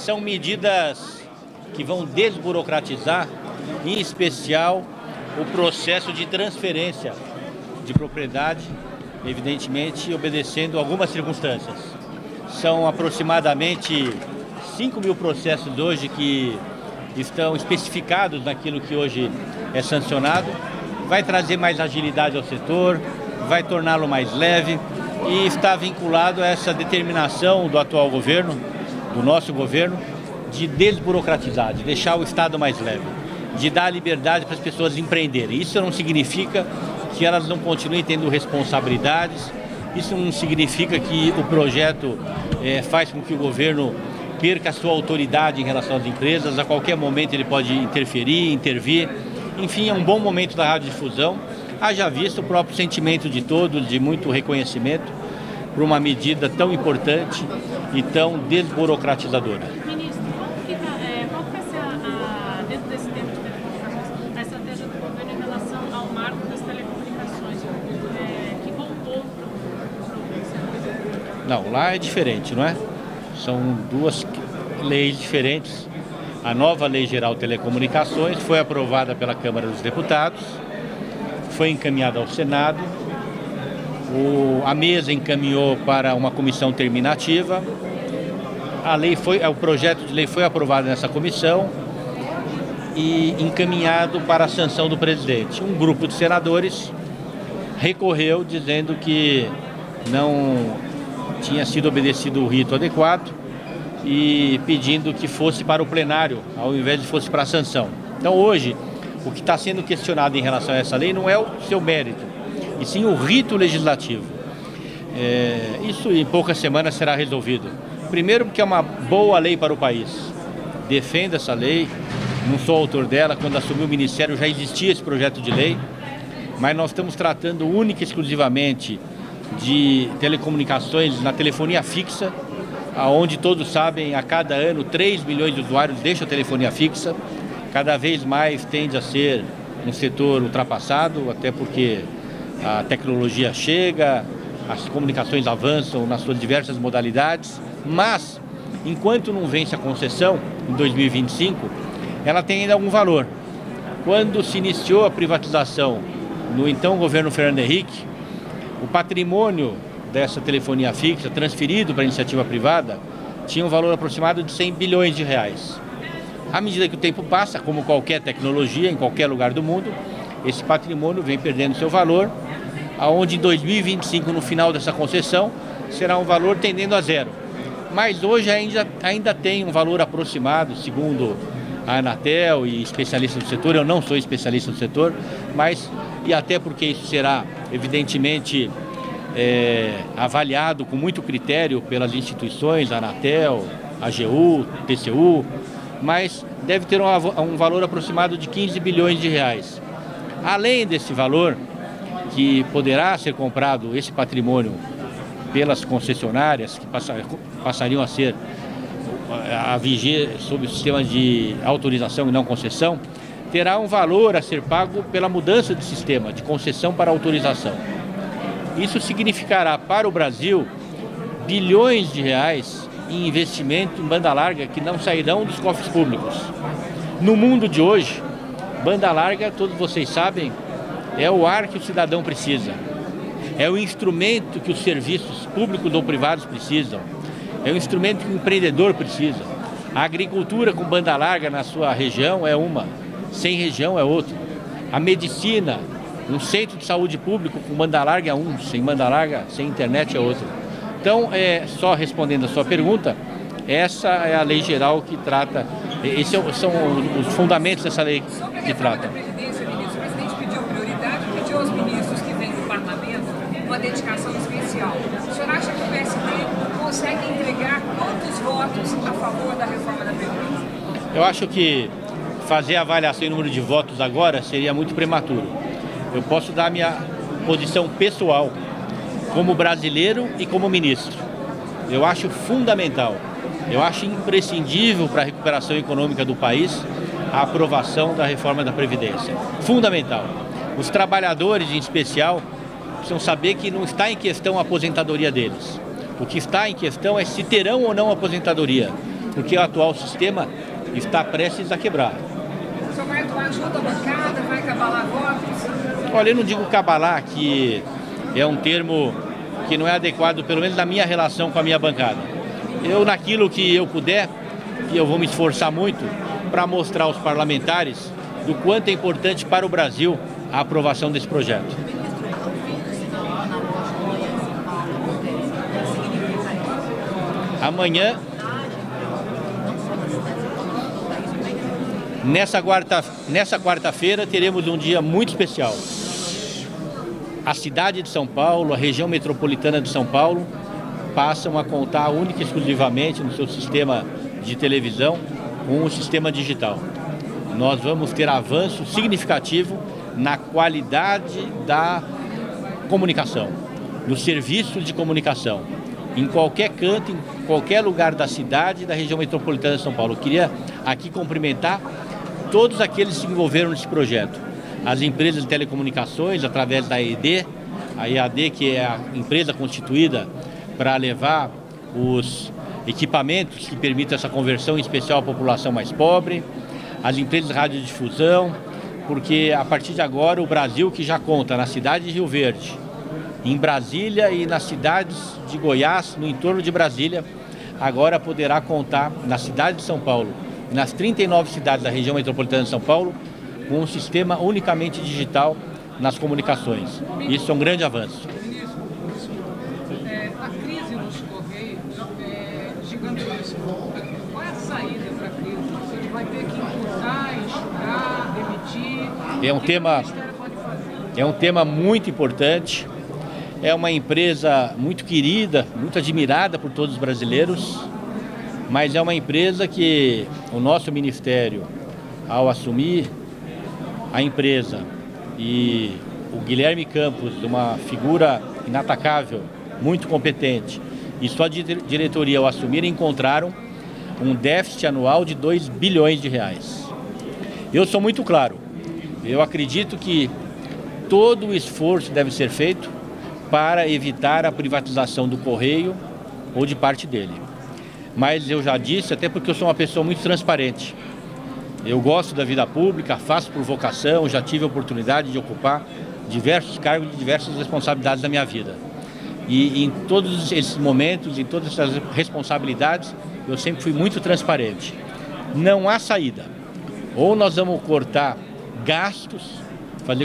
são medidas que vão desburocratizar, em especial, o processo de transferência de propriedade, evidentemente obedecendo algumas circunstâncias. São aproximadamente 5 mil processos hoje que estão especificados naquilo que hoje é sancionado. Vai trazer mais agilidade ao setor, vai torná-lo mais leve e está vinculado a essa determinação do atual governo, do nosso governo, de desburocratizar, de deixar o Estado mais leve, de dar liberdade para as pessoas empreenderem. Isso não significa que elas não continuem tendo responsabilidades, isso não significa que o projeto faz com que o governo perca a sua autoridade em relação às empresas. A qualquer momento ele pode interferir, intervir. Enfim, é um bom momento da radiodifusão. Haja visto o próprio sentimento de todos, de muito reconhecimento por uma medida tão importante e tão desburocratizadora. Ministro, qual vai ser, dentro desse tempo de telecomunicações, a estratégia do governo em relação ao marco das telecomunicações, que voltou para o... Não, lá é diferente, não é? São duas leis diferentes. A nova Lei Geral de Telecomunicações foi aprovada pela Câmara dos Deputados, foi encaminhada ao Senado, a mesa encaminhou para uma comissão terminativa, o projeto de lei foi aprovado nessa comissão e encaminhado para a sanção do presidente. Um grupo de senadores recorreu dizendo que não tinha sido obedecido o rito adequado e pedindo que fosse para o plenário, ao invés de fosse para a sanção. Então hoje, o que está sendo questionado em relação a essa lei não é o seu mérito, e sim o rito legislativo. Isso em poucas semanas será resolvido. Primeiro porque é uma boa lei para o país. Defendo essa lei, não sou autor dela, quando assumi o Ministério já existia esse projeto de lei, mas nós estamos tratando única e exclusivamente de telecomunicações na telefonia fixa, onde todos sabem, a cada ano 3 milhões de usuários deixam a telefonia fixa. Cada vez mais tende a ser um setor ultrapassado, até porque a tecnologia chega, as comunicações avançam nas suas diversas modalidades, mas enquanto não vence a concessão, em 2025, ela tem ainda algum valor. Quando se iniciou a privatização no então governo Fernando Henrique, o patrimônio dessa telefonia fixa, transferido para a iniciativa privada, tinha um valor aproximado de 100 bilhões de reais. À medida que o tempo passa, como qualquer tecnologia, em qualquer lugar do mundo, esse patrimônio vem perdendo seu valor, aonde em 2025, no final dessa concessão, será um valor tendendo a zero. Mas hoje ainda tem um valor aproximado, segundo a Anatel e especialistas do setor. Eu não sou especialista do setor, mas, e até porque isso será, evidentemente, avaliado com muito critério pelas instituições, a Anatel, a AGU, TCU, mas deve ter um valor aproximado de 15 bilhões de reais. Além desse valor, que poderá ser comprado esse patrimônio pelas concessionárias, que passariam a ser a vigia sob o sistema de autorização e não concessão, terá um valor a ser pago pela mudança de sistema, de concessão para autorização. Isso significará para o Brasil bilhões de reais em investimento em banda larga que não sairão dos cofres públicos. No mundo de hoje, banda larga, todos vocês sabem, é o ar que o cidadão precisa. É o instrumento que os serviços públicos ou privados precisam. É o instrumento que o empreendedor precisa. A agricultura com banda larga na sua região é uma, sem região é outra. A medicina, um centro de saúde público com banda larga é um, sem banda larga, sem internet é outro. Então, só respondendo a sua pergunta, essa é a lei geral que trata, esses são os fundamentos dessa lei que trata. Sobre a Previdência, ministro, o presidente pediu prioridade, pediu aos ministros que vêm do parlamento uma dedicação especial. O senhor acha que o PSD consegue entregar quantos votos a favor da reforma da Previdência? Eu acho que fazer a avaliação em número de votos agora seria muito prematuro. Eu posso dar a minha posição pessoal como brasileiro e como ministro. Eu acho fundamental, eu acho imprescindível para a recuperação econômica do país a aprovação da reforma da Previdência. Fundamental. Os trabalhadores, em especial, precisam saber que não está em questão a aposentadoria deles. O que está em questão é se terão ou não aposentadoria. porque o atual sistema está prestes a quebrar. O senhor vai atuar junto à bancada, vai cabalar votos? Olha, eu não digo cabalar, que é um termo que não é adequado, pelo menos na minha relação com a minha bancada. Eu, naquilo que eu puder, e eu vou me esforçar muito para mostrar aos parlamentares do quanto é importante para o Brasil a aprovação desse projeto. Amanhã, nessa quarta-feira, teremos um dia muito especial. A cidade de São Paulo, a região metropolitana de São Paulo, passam a contar única e exclusivamente no seu sistema de televisão com o sistema digital. Nós vamos ter avanço significativo na qualidade da comunicação, dos serviços de comunicação, em qualquer canto, em qualquer lugar da cidade e da região metropolitana de São Paulo. Eu queria aqui cumprimentar todos aqueles que se envolveram nesse projeto. As empresas de telecomunicações, através da EAD, a EAD, que é a empresa constituída para levar os equipamentos que permitem essa conversão, em especial à população mais pobre, as empresas de radiodifusão, porque a partir de agora o Brasil, que já conta na cidade de Rio Verde, em Brasília e nas cidades de Goiás, no entorno de Brasília, agora poderá contar na cidade de São Paulo, nas 39 cidades da região metropolitana de São Paulo, com um sistema unicamente digital nas comunicações. Isso é um grande avanço. Ministro, a crise nos Correios é gigantesca. Qual é a saída para a crise? Você vai ter que imputar, enxugar, demitir? É um tema muito importante. É uma empresa muito querida, muito admirada por todos os brasileiros, mas é uma empresa que o nosso ministério, ao assumir a empresa, e o Guilherme Campos, uma figura inatacável, muito competente, e sua diretoria, ao assumir, encontraram um déficit anual de 2 bilhões de reais. Eu sou muito claro, eu acredito que todo o esforço deve ser feito para evitar a privatização do Correio ou de parte dele. Mas eu já disse, até porque eu sou uma pessoa muito transparente. Eu gosto da vida pública, faço por vocação, já tive a oportunidade de ocupar diversos cargos e diversas responsabilidades da minha vida. E em todos esses momentos, em todas essas responsabilidades, eu sempre fui muito transparente. Não há saída. Ou nós vamos cortar gastos, fazer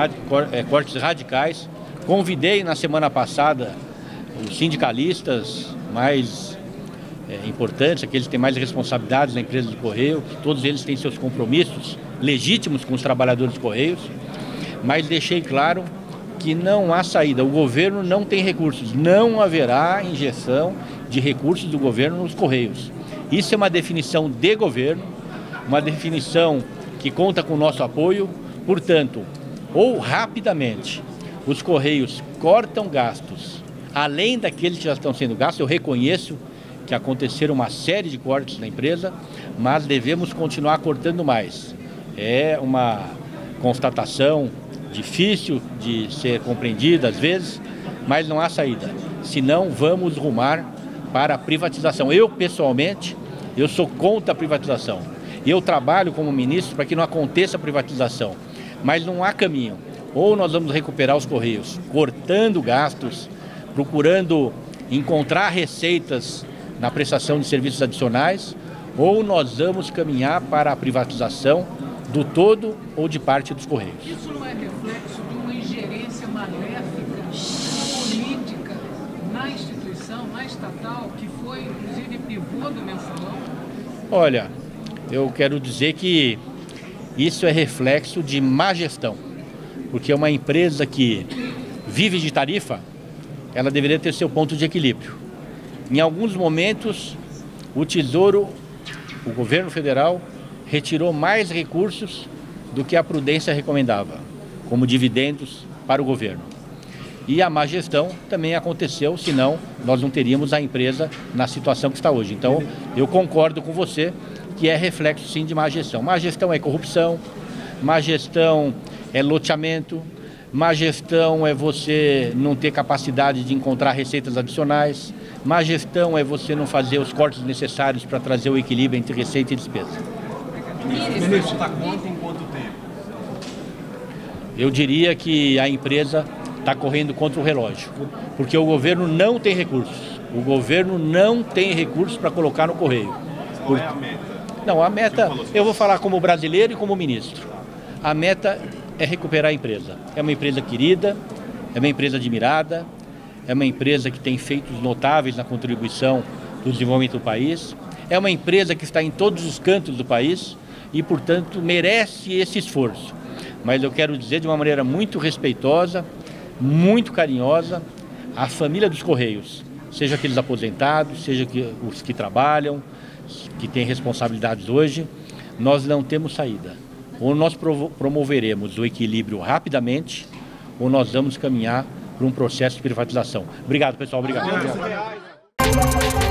cortes radicais. Convidei na semana passada os sindicalistas mais importantes, aqueles que têm mais responsabilidades na empresa de Correio, que todos eles têm seus compromissos legítimos com os trabalhadores de Correios, mas deixei claro que não há saída. O governo não tem recursos, não haverá injeção de recursos do governo nos Correios. Isso é uma definição de governo, uma definição que conta com o nosso apoio. Portanto, ou rapidamente os Correios cortam gastos, além daqueles que já estão sendo gastos. Eu reconheço que aconteceram uma série de cortes na empresa, mas devemos continuar cortando mais. É uma constatação difícil de ser compreendida às vezes, mas não há saída. Senão vamos rumar para a privatização. Eu, pessoalmente, eu sou contra a privatização. Eu trabalho como ministro para que não aconteça a privatização, mas não há caminho. Ou nós vamos recuperar os Correios cortando gastos, procurando encontrar receitas na prestação de serviços adicionais, ou nós vamos caminhar para a privatização do todo ou de parte dos Correios. Isso não é reflexo de uma ingerência maléfica, política, na instituição, na estatal, que foi, inclusive, pivô do mensalão? Olha, eu quero dizer que isso é reflexo de má gestão, porque uma empresa que vive de tarifa, ela deveria ter seu ponto de equilíbrio. Em alguns momentos, o Tesouro, o governo federal, retirou mais recursos do que a prudência recomendava, como dividendos para o governo. E a má gestão também aconteceu, senão nós não teríamos a empresa na situação que está hoje. Então, eu concordo com você que é reflexo, sim, de má gestão. Má gestão é corrupção, má gestão é loteamento, má gestão é você não ter capacidade de encontrar receitas adicionais, má gestão é você não fazer os cortes necessários para trazer o equilíbrio entre receita e despesa. Ministro, está conta em quanto tempo? Eu diria que a empresa está correndo contra o relógio, porque o governo não tem recursos. O governo não tem recursos para colocar no correio. Qual é a meta? Não, a meta, eu vou falar como brasileiro e como ministro. A meta é recuperar a empresa. É uma empresa querida, é uma empresa admirada, é uma empresa que tem feitos notáveis na contribuição do desenvolvimento do país, é uma empresa que está em todos os cantos do país e, portanto, merece esse esforço. Mas eu quero dizer de uma maneira muito respeitosa, muito carinhosa, a família dos Correios, seja aqueles aposentados, seja os que trabalham, que têm responsabilidades hoje, nós não temos saída. Ou nós promoveremos o equilíbrio rapidamente, ou nós vamos caminhar para um processo de privatização. Obrigado, pessoal. Obrigado.